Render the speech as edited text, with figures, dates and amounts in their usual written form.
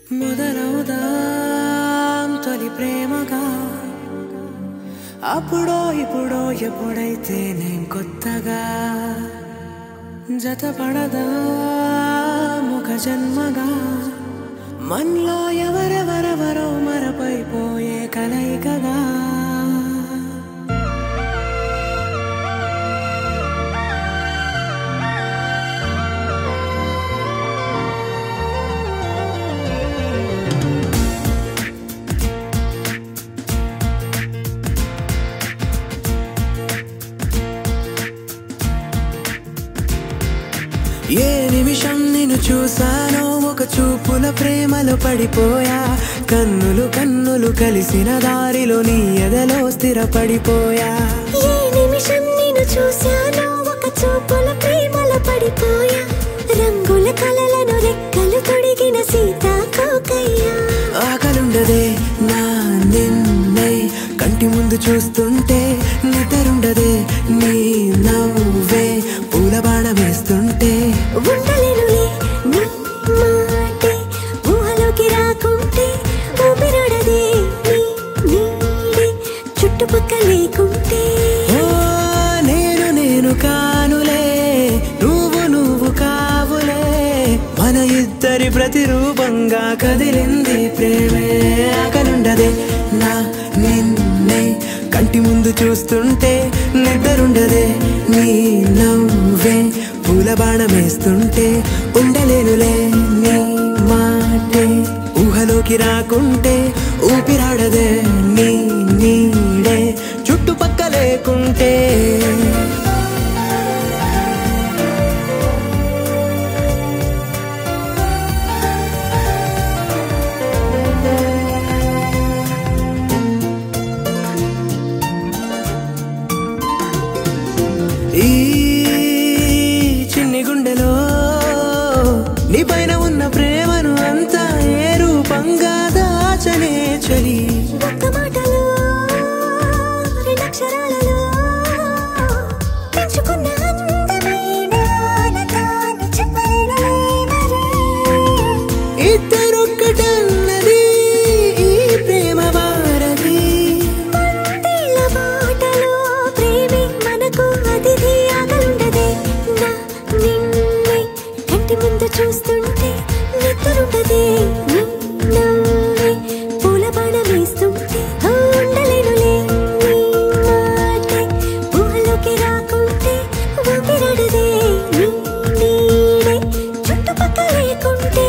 మొదలవుదాం తొలి ప్రేమగా అప్పుడో ఇప్పుడో ఎప్పుడైతే నేను కొత్తగా జతపడదా ఒక జన్మగా మనలో ఎవరెవరెవరో మరపైపోయే కలయికగా ఏ నిమిషం నిన్ను చూసానో ఒక చూపుల ప్రేమలో పడిపోయా కన్నులు కన్నులు కలిసిన దారిలో నీ ఎదలో స్థిరపడిపోయా ఏ నిమిషం నిన్ను చూసానో ఒక చూపుల ప్రేమలో పడిపోయా రంగుల కలలను రెక్కలు తొడిగిన సీతాకోకయ్యా ఆకలుండదే నా నిన్నే కంటి ముందు చూస్తుంటే నిద్రుండదే నీ నవ్వే పూల బాణం వేస్తుంటే ఉండలేనులే నీ మాటే ఊహలోకి రాకుంటే ఊపిరాడదే నీ నీడే చుట్టుపక్కల లేకుంటే నేను కానులే నువ్వు కావులే మన ఇద్దరి ప్రతిరూపంగా కదిలింది ప్రేమే ఆకలుండదే నా నిన్నే కంటి ముందు చూస్తుంటే నిద్రుండదే నీ నవ్వే పూల బాణం వేస్తుంటే ఉండలేనులే నీ మాటే ఊహలోకి రాకుంటే ఊపిరాడదే నీ నీడే చుట్టుపక్క లేకుంటే ఈ చిన్ని గుండెలో నీ పైన ఉన్న ప్రేమను అంతా ఏ రూపంగా దాచనే చలి ఒక్క మాటలో రెండక్షరాలలో పెంచుకున్న అందమైన ఆనందాన్ని చెప్పలేనులే మరి ఇద్దరొక్కటన్నది ఈ ప్రేమ వారది మందిల మాటలో ప్రేమే మనకు అతిథి ఆగలుండదే నా నిన్నే కంటి ముందు చూస్తుంటే నిద్రుండదే నీ నవ్వే పూల బాణం వేస్తుంటే ఉండలేనులే నీ మాటే ఊహలోకి రాకుంటే ఊపిరాడదే నీ నీడే చుట్టుపక్కల లేకుంటే